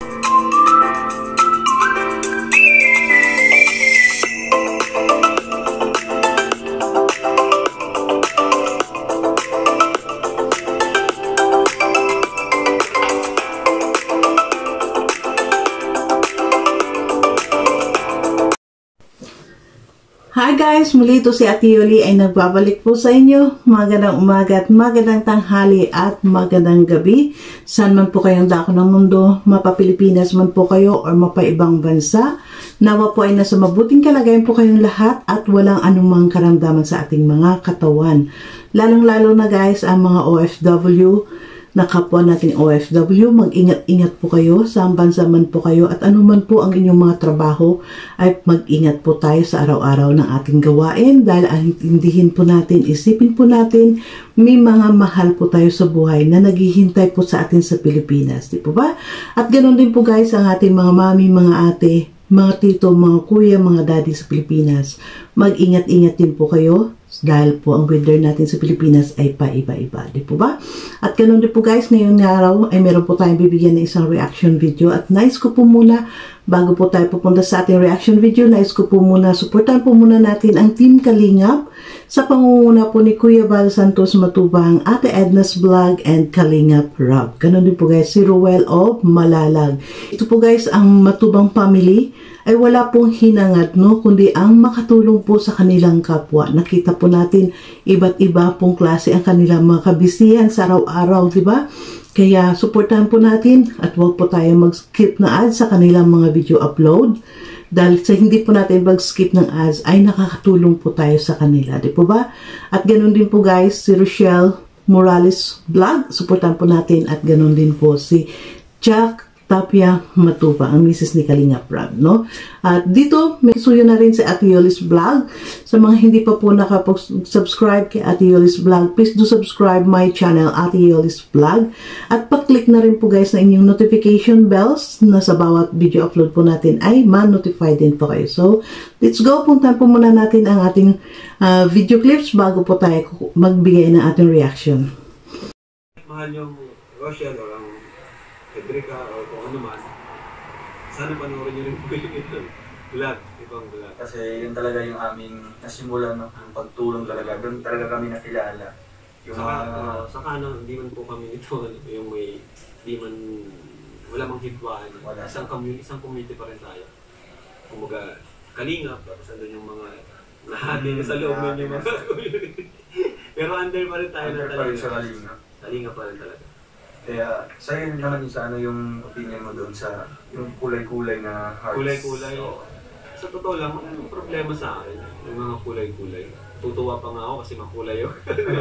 Hi guys! Muli ito si Ate Yoli ay nagbabalik po sa inyo. Magandang umaga at magandang tanghali at magandang gabi. Saan man po kayong dako ng mundo, mapa-Pilipinas man po kayo or mapa-ibang bansa. Nawa po ay nasa mabuting kalagayan po kayong lahat at walang anumang karamdaman sa ating mga katawan. Lalong-lalo na guys ang mga OFW, na kapwa nating OFW, mag-ingat-ingat po kayo saan bansa man po kayo at anuman po ang inyong mga trabaho ay mag-ingat po tayo sa araw-araw ng ating gawain dahil intindihin po natin, isipin po natin may mga mahal po tayo sa buhay na naghihintay po sa atin sa Pilipinas, di po ba? At ganoon din po guys ang ating mga mami, mga ate, mga tito, mga kuya, mga daddy sa Pilipinas. Mag-ingat-ingat din po kayo dahil po ang weather natin sa Pilipinas ay paiba-iba, di po ba? At ganoon din po guys, ngayong araw ay meron po tayong bibigyan ng isang reaction video at nais ko po muna, bago po tayo pupunta sa ating reaction video, nais ko po muna, supportan po muna natin ang Team Kalingap sa pangunguna po ni Kuya Val Santos Matubang, Ate Edna's Vlog and Kalingap Rob. Ganoon din po guys, si Ruel of Malalag. Ito po guys, ang Matubang family ay wala pong hinangad, no, kundi ang makatulong po sa kanilang kapwa. Nakita po natin iba't iba pong klase ang kanilang mga kabisihan sa araw-araw, di ba? Kaya supportahan po natin at huwag po tayo mag-skip na ads sa kanilang mga video upload. Dahil sa hindi po natin mag-skip ng ads ay nakakatulong po tayo sa kanila, di po ba? At ganoon din po guys, si Rochelle Morales Vlog, supportahan po natin at ganoon din po si Jack Tapia Matuba, ang misis ni Kalingap Rob, no? At dito, may suyo na rin sa Ate Yoli's Vlog. Sa mga hindi pa po nakapag-subscribe kay Ate Yoli's Vlog, please do subscribe my channel, Ate Yoli's Vlog. At pa-click na rin po guys na inyong notification bells na sa bawat video upload po natin ay ma-notify din po kayo. So, let's go. Puntahan po muna natin ang ating video clips bago po tayo magbigay ng ating reaction. Mahal yung Rochelle or ang Federica o kung ano man, sana panoorin nyo rin po yung vlog, ibang vlog. Kasi yun talaga yung aming nasimulan, no? Yung pagtulong talaga, doon talaga kami nakilala. Yung saka ano, hindi man po kami ito, yung may, hindi man, wala mang hitwaan. Isang community pa rin tayo. Kumbaga, Kalingap, tapos andun yung mga nahati sa loob nun yung mga community. Pero under pa rin tayo na talaga. Kalingap pa rin talaga. Kaya, sa'yo naman yung sa ano yung opinion mo doon sa yung kulay-kulay na hearts? Kulay-kulay? So, sa totoo lang, walang problema sa akin. Yung mga kulay-kulay. Tutuwa pa nga ako kasi makulay yun.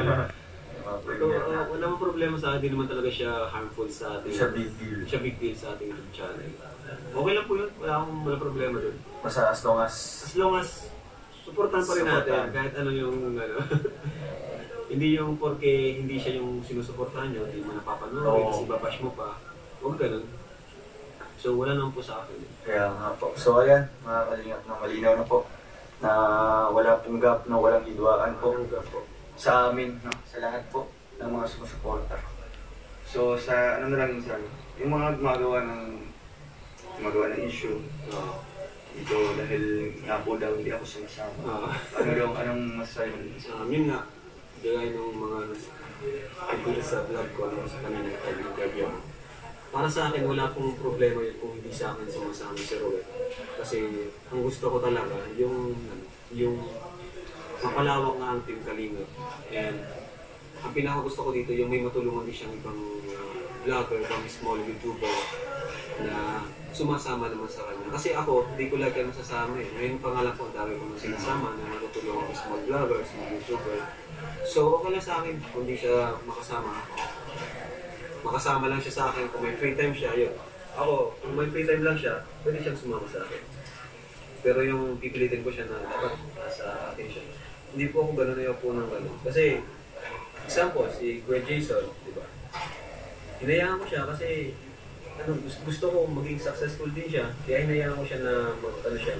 Walang problema sa akin. Hindi naman talaga siya harmful sa ating... Siya big deal. Siya big deal sa ating YouTube channel. Okay lang po yun. Walang problema doon. Basta as long as... As long as, supportan pa rin natin. Kahit ano yung... Hindi yung porque hindi siya yung sinusuportahan nyo, hindi mo napapanood, kasi babash mo pa. Huwag ganun. So, wala naman po sa akin. Kaya nga po. So, ayan, mga Kalingap na malinaw na po na wala pong gap, na walang idwaan po. Sa amin, no? Sa lahat po ng mga sumusuporta. So, sa ano na lang yung mga gumagawa ng issue. Ito dahil nga po daw hindi ako sumasama. Anong masasabi mo? Sa amin nga. Gaya ng mga nagpili sa vlog ko sa kanina interview. Para sa akin, wala pong problema yun kung hindi sa akin sumasama si Roel. Kasi ang gusto ko talaga, yung mapalawak nga ang Team Kalingap. And ang pinaka-gusto ko dito, yung may matulungan din siyang ibang vlogger, ibang small YouTuber na sumasama naman sa kanya. Kasi ako, hindi ko lagi masasama eh. Ngayon pa nga lang po, dami ko sinasama na matutulungan ko small vlogger, small YouTuber. So, okay lang sa akin kung di siya makasama. Makasama lang siya sa akin. Kung may free time siya, yun. Ako, kung may free time lang siya, pwede siyang sumama sa akin. Pero yung pipilitin ko siya na dapat nasa akin siya. Hindi po ako gano'n na po ng gano'n. Kasi, example, si Kuya Jason, di ba? Hinayaan ko siya kasi gusto ko maging successful din siya. Kaya hinayaan ko siya na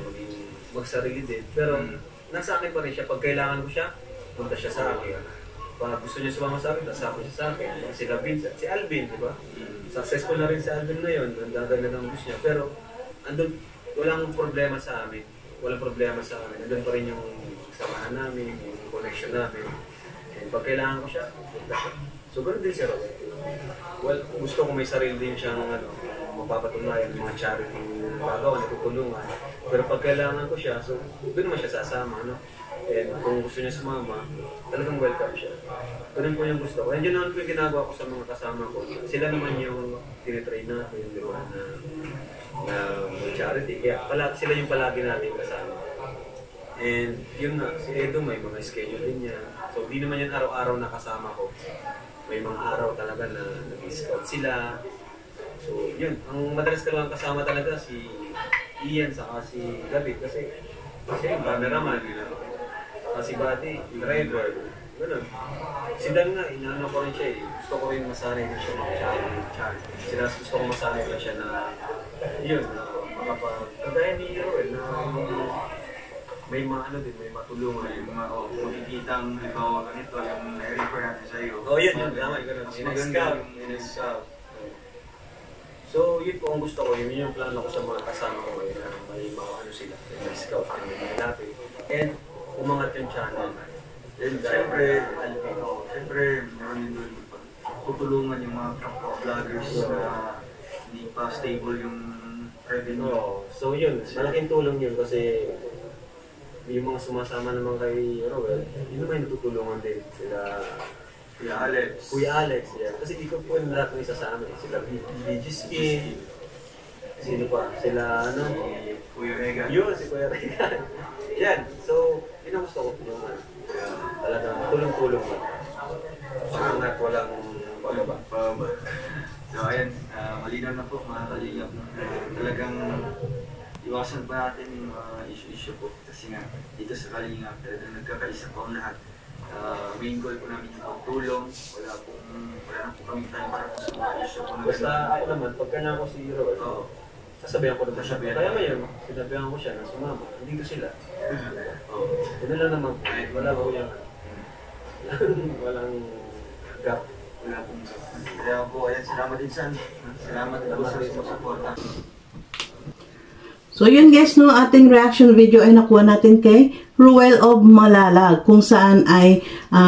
magsarili din. Pero, nasa akin pa rin siya. Pag kailangan ko siya, punta siya sa akin. Pag gusto niya sumama sa akin, kasama siya sa akin. Sila Vincent, si Alvin, di ba? Successful na rin si Alvin ngayon, ang gaganda ng bus niya. Pero, andun, walang problema sa amin. Walang problema sa amin. Andun pa rin yung samahan namin, yung connection namin. And pag kailangan ko siya, so ganun din si Robert. Well, gusto ko may sarili din siyang mapapatunayan, mga charity gagawa, natutulungan. Pero pag kailangan ko siya, so doon naman siya sasama, no? And kung gusto niya sumama, talagang welcome siya. Ganun po yung gusto ko. And yun naman po yung ginagawa ko sa mga kasama ko. Sila naman yung tinitrain natin, di ba, na charity. Kaya sila yung palagi natin kasama. And yun nga, si Edo may mga schedule din niya. So hindi naman yan araw-araw na kasama ko. May mga araw talaga na nag-scout sila. So yun, ang madalas ka lang kasama talaga si Ian saka si David kasi yung cameraman, saka si Buddy, driver, gano'n. Si Dan nga, inaano ko rin siya eh. Gusto ko rin masanay na siya mga gusto ko masanay na siya na yun, kagaya ni Roel na may mga din, may matulungan, yung mga makikitang halimbawa ganito, yung na-refer natin sa iyo. Yun, tama, gano'n. In-scout. So, yun po ang gusto ko, yun yung plano ko sa mga kasama ko ngayon na may mga sila, may scout, may lapit. And, umangat yung channel. And, siyempre, meron din doon tutulungan yung mga kapwa vloggers na hindi pa stable yung revenue. So, yun, malaking tulong yun kasi yung mga sumasama naman kay Roel, yun naman yung natutulungan din sila. Kuya Alex, yeah. Kasi di ko po yung lahat ng isa sa amin. Sila BGSK, sino pa? Sila, Kuya Regan. Yun, si Kuya Regan. Yan, so, yun ang gusto ko yung talagang tulong-tulong lang. Pangat, walang pababa. So, ayan, malinaw na po mga kalingap. Talagang iwasan pa natin yung issue po. Kasi nga, dito sa kalingap, talagang nagkakaisa po ang lahat. Main goal po namin yung pagtulong. Wala na po kami time para po sa mga issue po. Basta ako naman, pagka na ako si Roel, sasabihan ko naman siya. Kaya ngayon, sinabihan ko siya na sumama. Hindi ko sila. Ano lang naman po. Wala po yan. Walang gap. Wala pong gap. Kaya po, ayan, salamat din San. Salamat din po sa suporta. So yun guys, no, ating reaction video ay nakuha natin kay Ruel of Malalag, kung saan ay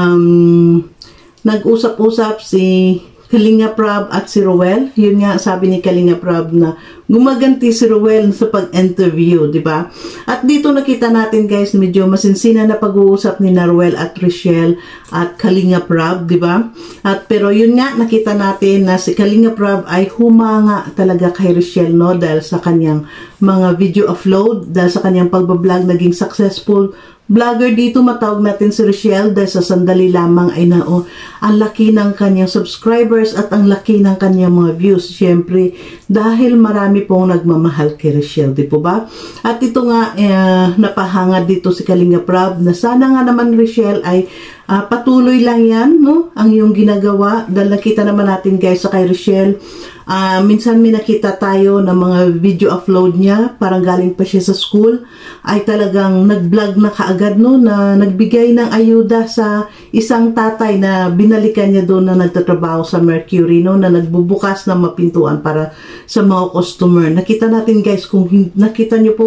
nag-usap-usap si Kalinga Prab at si Ruel. Yun nga, sabi ni Kalinga Prab na gumaganti si Ruel sa pag-interview, di ba? At dito nakita natin guys, medyo masinsina na pag-uusap ni Ruel at Richelle at Kalinga Prab, di ba? At pero yun nga, nakita natin na si Kalinga Prab ay humanga talaga kay Richelle, no? Dahil sa kanyang mga video upload, dahil sa kanyang pagbablog, naging successful vlogger dito. Matawag natin si Richelle dahil sa sandali lamang ay ang laki ng kanyang subscribers at ang laki ng kanyang mga views. Siyempre, dahil marami pong nagmamahal kay Richelle, di po ba? At ito nga, napahanga dito si Kalinga Prab na sana nga naman Richelle ay patuloy lang yan, no? Ang iyong ginagawa. Dahil nakita naman natin guys sa kay Richelle, minsan may nakita tayo ng mga video upload niya, parang galing pa siya sa school, ay talagang nag-vlog na kaagad, no, na nagbigay ng ayuda sa isang tatay na binalikan niya doon na nagtatrabaho sa Mercury, no, na nagbubukas ng mapintuan para sa mga customer. Nakita natin guys, kung nakita niyo po,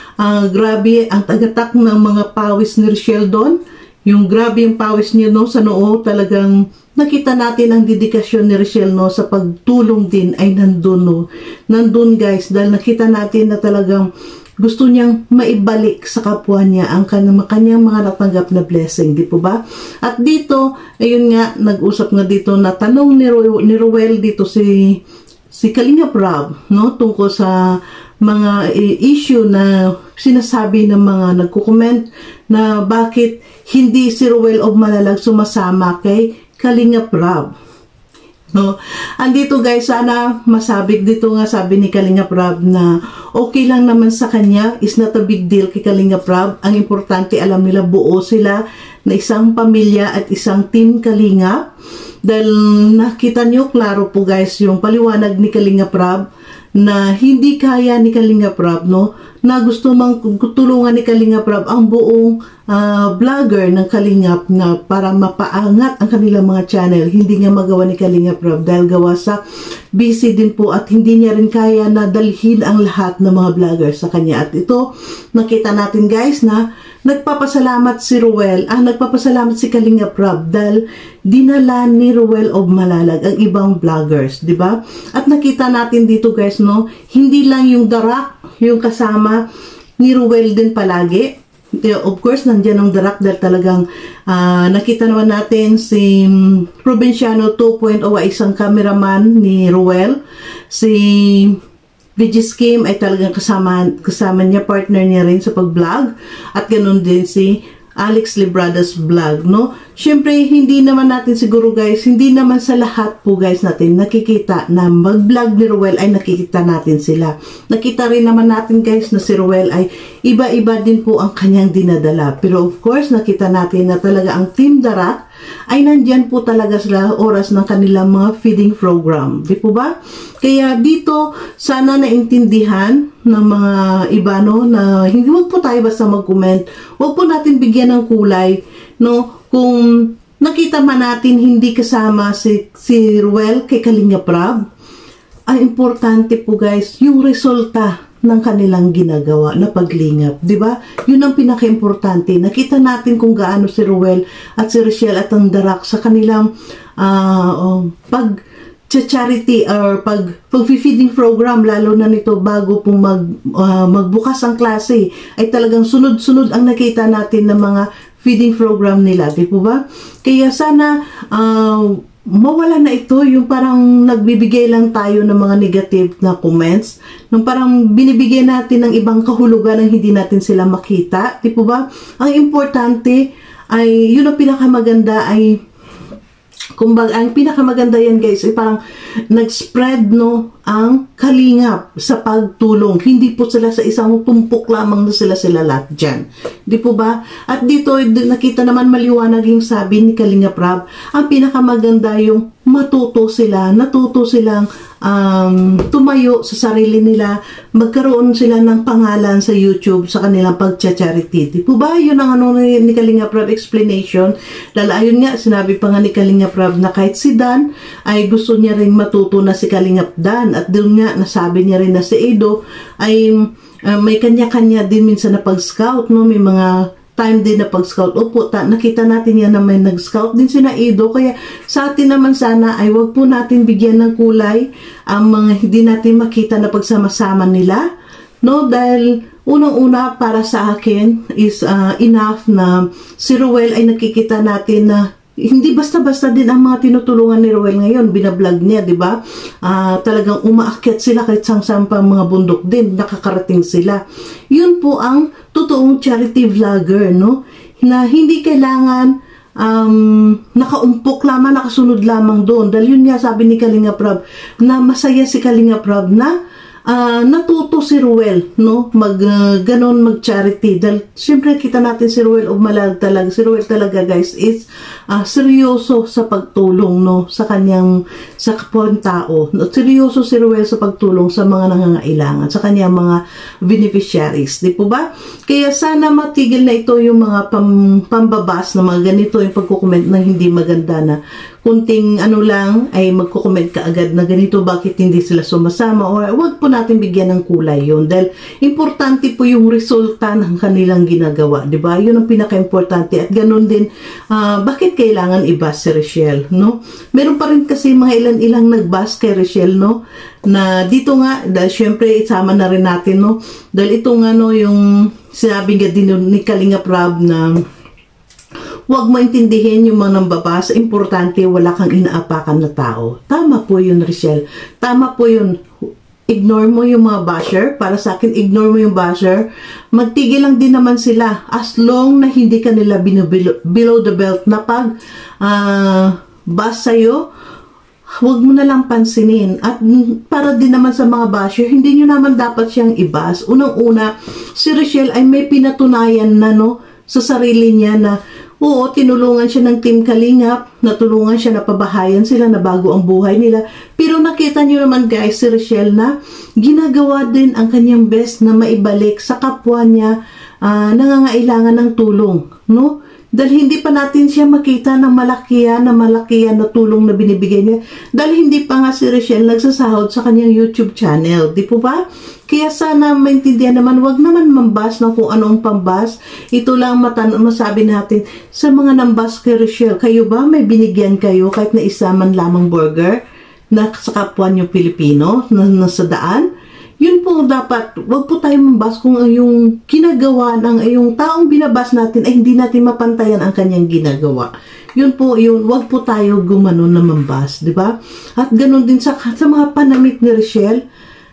grabe ang tagatak ng mga pawis ni Richelle doon. Yung grabe yung pawis niya, no, sa noo, talagang nakita natin ang dedikasyon ni Richelle, no, sa pagtulong din ay nandun, no. Nandun guys, dahil nakita natin na talagang gusto niyang maibalik sa kapwa niya ang kanyang mga natanggap na blessing, di po ba? At dito, ayun nga, nag-usap nga dito na tanong ni Ruel dito si Kalinga Prab, no, tungkol sa mga issue na sinasabi ng mga nagko-comment na bakit hindi si Ruel of Malalag sumasama kay Kalinga Prab. No? Andito guys, sana masabik dito nga, sabi ni Kalinga Prab na okay lang naman sa kanya, is not a big deal kay Kalinga Prab. Ang importante, alam nila buo sila na isang pamilya at isang team Kalinga. Dahil nakita nyo, klaro po guys, yung paliwanag ni Kalinga Prab na hindi kaya ni Kalinga Prab, no, na gusto mang tulungan ni Kalinga Prab ang buong vlogger ng Kalingap na para mapaangat ang kanilang mga channel. Hindi nga magawa ni Kalingap Rob dahil gawa sa busy din po at hindi niya rin kaya na dalhin ang lahat ng mga vlogger sa kanya. At ito, nakita natin guys na nagpapasalamat si Ruel, nagpapasalamat si Kalingap Rob dahil dinala ni Ruel of Malalag ang ibang vloggers, di ba? At nakita natin dito guys, no, hindi lang yung Darak, yung kasama ni Ruel din palagi. Of course, nandiyan ang Darak dahil talagang nakita naman natin si Provinciano 2.0 ay isang cameraman ni Ruel. Si VG Scheme ay talagang kasama niya, partner niya rin sa pag-vlog. At ganoon din si Alex Librada's vlog, no? Siyempre, hindi naman natin siguro guys, hindi naman sa lahat po guys natin nakikita na mag-vlog ni Ruel ay nakikita natin sila. Nakita rin naman natin guys na si Ruel ay iba-iba din po ang kanyang dinadala. Pero of course, nakita natin na talaga ang Team Darak ay nandyan po talaga sa oras ng kanilang mga feeding program. Di po ba? Kaya dito, sana naintindihan ng mga iba, no, na hindi, wag po tayo basta mag-comment. Wag po natin bigyan ng kulay, no, kung nakita man natin hindi kasama si Ruel kay Kalingap Rob. Ang importante po guys, yung resulta ng kanilang ginagawa na paglingap, di ba? Yun ang pinaka-importante. Nakita natin kung gaano si Ruel at si Rochelle at ang Darak sa kanilang pag-charity or pag-feeding program, lalo na nito bago pong magbukas ang klase, ay talagang sunod-sunod ang nakita natin ng mga feeding program nila, di po ba? Kaya sana mawala na ito yung parang nagbibigay lang tayo ng mga negative na comments, nung parang binibigay natin ng ibang kahulugan ng hindi natin sila makita, di po ba? Ang importante ay yun ang pinakamaganda ay kumbaga, ang pinakamaganda yan guys ay parang nag-spread, no, ang kalingap sa pagtulong. Hindi po sila sa isang tumpok lamang na sila lahat dyan. Di po ba? At dito nakita naman maliwanag yung sabi ni Kalingap Rob, ang pinakamaganda yung natuto silang tumayo sa sarili nila, magkaroon sila ng pangalan sa YouTube sa kanilang pag-charity. Di po ba? Yun ang ano ni Kalingap Rob explanation. Ayun nga, sinabi pa nga ni Kalingap Rob na kahit si Dan ay gusto niya rin matuto na si Kalingap Dan. At doon nga, nasabi niya rin na si Edo ay may kanya-kanya din minsan na pag-scout, no? May mga time din na pag-scout. Opo, nakita natin yan na may nag-scout din si Edo. Kaya sa atin naman sana ay wag po natin bigyan ng kulay ang mga hindi natin makita na pagsama-sama nila, no? Dahil unang-una para sa akin is enough na si Ruel ay nakikita natin na hindi basta-basta din ang mga tinutulungan ni Ruel ngayon, binablog niya, di ba? Talagang umaakyat sila kahit sang-sampang mga bundok din, nakakarating sila. Yun po ang totoong charity vlogger, no? Na hindi kailangan nakaumpok lamang, nakasunod lamang doon. Dahil yun nga sabi ni Kalingap Rob, na masaya si Kalingap Rob na natuto si Ruel, no, ganon mag-charity. Dahil siyempre kita natin si Ruel of Malalag talaga. Si Ruel talaga guys is seryoso sa pagtulong, no, sa kanyang sa kapwa tao. Seryoso si Ruel sa pagtulong sa mga nangangailangan, sa kanyang mga beneficiaries, di po ba? Kaya sana matigil na ito yung mga pambabas na mga ganito yung pagkukomment ng hindi maganda na kunting ano lang ay magko-comment ka agad na ganito, bakit hindi sila sumasama, or wag po natin bigyan ng kulay yun dahil importante po yung resulta ng kanilang ginagawa, di ba? Yun ang pinaka-importante. At ganun din, bakit kailangan i-bash si Rochelle, no? Meron pa rin kasi mga ilang nag-bash kay Rochelle, no, na dito nga, dahil syempre isama na rin natin, no, dahil itong ano yung sinabi nga din ni Kalingap Rob na huwag mo intindihin yung mga nambabasa. Importante, wala kang inaapakan na tao. Tama po yun, Rochelle. Tama po yun. Ignore mo yung mga basher. Para sa akin, ignore mo yung basher. Magtigil lang din naman sila. As long na hindi ka nila below the belt na pag bash sa'yo, huwag mo na lang pansinin. At para din naman sa mga basher, hindi nyo naman dapat siyang i-bash. Unang-una, si Rochelle ay may pinatunayan na, no, sa sarili niya na oo, tinulungan siya ng Team Kalingap, natulungan siya, napabahayan sila, na bago ang buhay nila. Pero nakita niyo naman guys, si Rochelle na ginagawa din ang kanyang best na maibalik sa kapwa niya nangangailangan ng tulong. no? Dahil hindi pa natin siya makita na malakihan na tulong na binibigay niya. Dahil hindi pa nga si Rachel nagsasahod sa kanyang YouTube channel. Di po ba? Kaya sana maintindihan naman, wag naman mambas ng kung anong pambas. Ito lang masabi natin sa mga nambas kay Rachel. Kayo ba may binigyan kayo kahit na isa man lamang burger na sa kapwa niyo Pilipino na nasa daan? Yun po dapat, wag po tayo mambas kung yung ginagawa ng yung taong binabas natin ay hindi natin mapantayan ang kanyang ginagawa. Yun po, wag po tayo gumano na mambas, di ba? At ganun din sa mga panamit ni Rachel,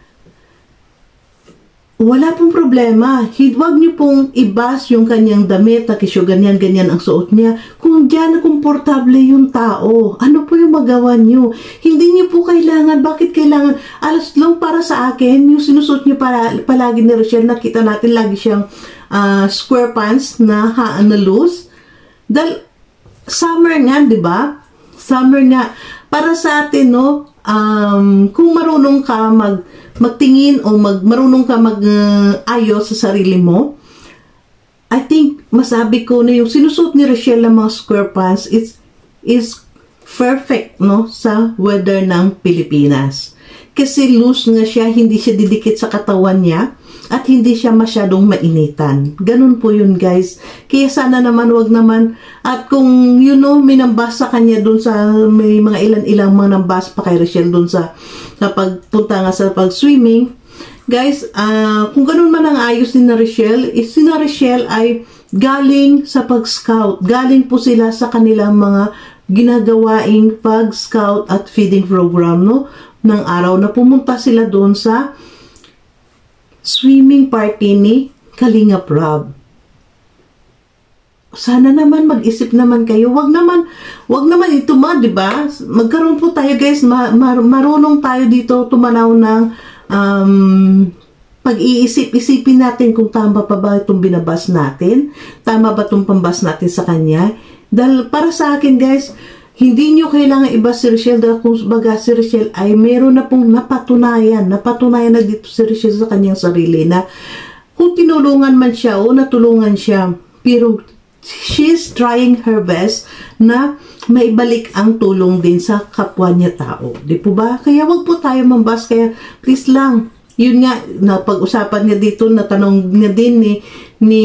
wala pong problema. Huwag niyo pong ibas yung kanyang damit, takisyo ganyan ang suot niya. Kung diyan na komportable yung tao, ano po yung magawa niyo? Hindi niyo po kailangan, bakit kailangan? Alas lang para sa akin, yung sinusuot niyo palagi ni Rachel, nakita natin lagi siyang square pants na loose. Dahil summer nga, di ba? Summer nga. Para sa atin, no, kung marunong ka magtingin o marunong ka mag-ayos sa sarili mo, I think masabi ko na yung sinusuot ni Rachel ng mga square pants is perfect, no, sa weather ng Pilipinas. Kasi loose nga siya, hindi siya didikit sa katawan niya at hindi siya masyadong mainitan. Ganun po yun, guys. Kaya sana naman, wag naman. At kung, may nambas sa kanya dun sa, may mga ilang mga nambas pa kay Rachel dun sa pagpunta nga sa pag-swimming. Guys, kung ganun man ang ayos ni Rachel, si Rachel ay galing sa pag-scout. Galing po sila sa kanilang mga ginagawaing pag-scout at feeding program, no? Ng araw na pumunta sila doon sa swimming party ni Kalingap Rob. Sana naman mag-isip naman kayo. Wag naman ito di ba? Magkaroon po tayo, guys, marunong tayo dito tumanaw ng pag-iisip-isipin natin kung tama pa ba itong binabas natin, tama ba itong pambas natin sa kanya. Dahil para sa akin, guys, hindi nyo kailangan iba si Rachel dahil kung baga si Rachel ay meron na pong napatunayan na dito si Rachel sa kanyang sarili na kung tinulungan man siya o natulungan siya, pero she's trying her best na maibalik ang tulong din sa kapwa niya tao. Di po ba? Kaya wag po tayo mambas. Kaya please lang, yun nga, na pag-usapan niya dito, natanong niya din ni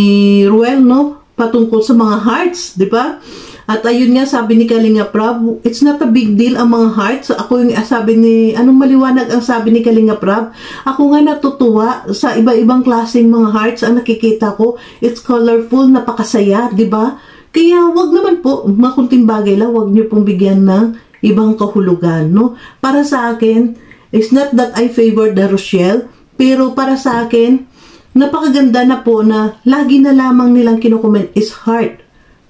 Ruel, no? Patungkol sa mga hearts, di ba? At ayun nga, sabi ni Kalingap Rob, it's not a big deal ang mga hearts. Ako yung anong maliwanag ang sabi ni Kalingap Rob? Ako nga natutuwa sa iba-ibang klaseng mga hearts ang nakikita ko. It's colorful, napakasaya, di ba? Kaya wag naman po, makunting bagay lang, wag niyo pong bigyan ng ibang kahulugan, no? Para sa akin, it's not that I favor the Rachel, pero para sa akin, napakaganda na po na lagi na lamang nilang kinukomment is heart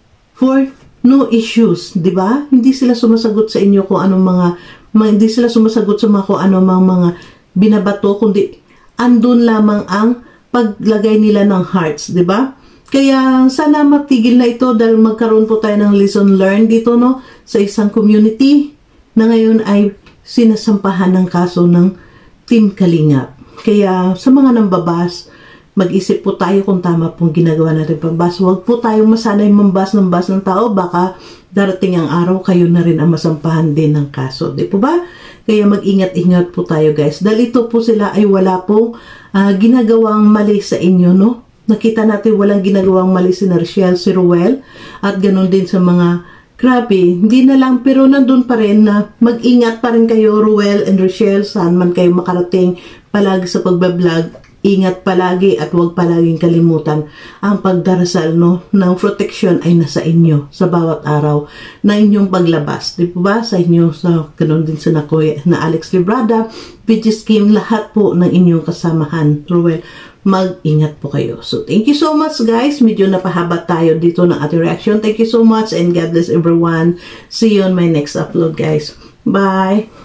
for no issues, di ba? Hindi sila sumasagot sa inyo kung anong hindi sila sumasagot sa kung anong mga binabato, kundi andun lamang ang paglagay nila ng hearts, di ba? Kaya sana matigil na ito dahil magkaroon po tayo ng lesson learned dito, no? Sa isang community na ngayon ay sinasampahan ng kaso ng Team Kalingap. Kaya sa mga nambabas, mag-isip po tayo kung tama pong ginagawa natin pambas. Huwag po tayong masanay mambas ng tao. Baka darating ang araw, kayo na rin ang masampahan din ng kaso. Di po ba? Kaya mag-ingat-ingat po tayo, guys. Dahil ito po sila ay wala pong ginagawang mali sa inyo, no? Nakita natin walang ginagawang mali si Rachel, si Ruel, at ganun din sa mga grabe. Hindi na lang, pero nandun pa rin na mag-ingat pa rin kayo, Ruel and Rachel, saan man kayo makarating palagi sa pagbablog. Ingat palagi at huwag palaging kalimutan ang pagdarasal, no, ng protection ay nasa inyo sa bawat araw na inyong paglabas. Di po ba? Sa inyo, sa ganun din sa na Alex Librada, Vigis Kim, lahat po ng inyong kasamahan. Ruel, mag-ingat po kayo. So, thank you so much, guys. Medyo napahaba tayo dito ng ating reaction. Thank you so much and God bless everyone. See you on my next upload, guys. Bye!